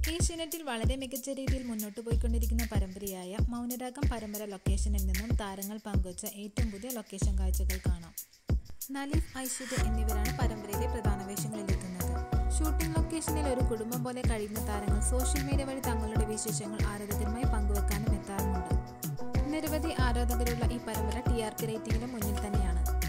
ഏഷ്യനെറ്റിൽ വളരെ മികച്ച രീതിയിൽ മുന്നോട്ട് പോയിക്കൊണ്ടിരിക്കുന്ന പരമ്പരയായ മൗനരാഗം പരമ്പര ലൊക്കേഷനിൽ നിന്നും താരങ്ങൾ പങ്കുവച്ച ഏറ്റവും പുതിയ ലൊക്കേഷൻ കാഴ്ചകൾ കാണാം. നലീഫ്, ഐശ്വര്യ എന്നിവരാണ് പരമ്പരയിലെ പ്രധാന വേഷങ്ങളിലെത്തുന്നത്. ഷൂട്ടിംഗ് ലൊക്കേഷനിൽ ഒരു കുടുംബം പോലെ കഴിയുന്ന താരങ്ങൾ സോഷ്യൽ മീഡിയ വഴി തങ്ങളുടെ വിശേഷങ്ങൾ ആരാധകരുമായി പങ്കുവെക്കാനും എത്താറുമുണ്ട്. നിരവധി ആരാധകരുള്ള ഈ പരമ്പര TRP റേറ്റിംഗിലും മുന്നിൽ തന്നെയാണ്.